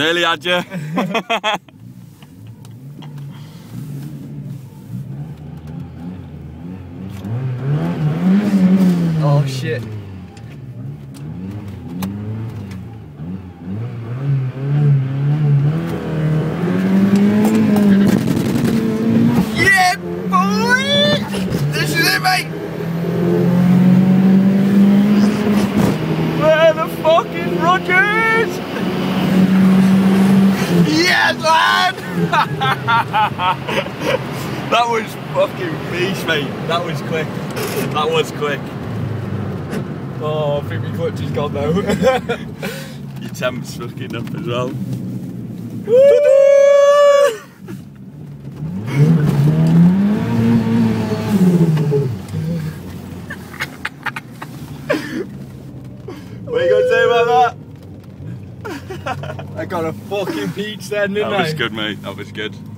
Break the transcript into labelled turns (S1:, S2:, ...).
S1: Nearly had you.
S2: Oh shit. Yeah, boy! This is it, mate!
S1: Where the fucking Rogers?
S2: Yes, lad!
S1: That was fucking beast, mate. That was quick. That was quick.
S2: Oh, I think my clutch is gone though.
S1: Your temp's fucking up as well. What are you gonna say about that?
S2: I got a fucking peach then, didn't I?
S1: That was good, mate. That was good.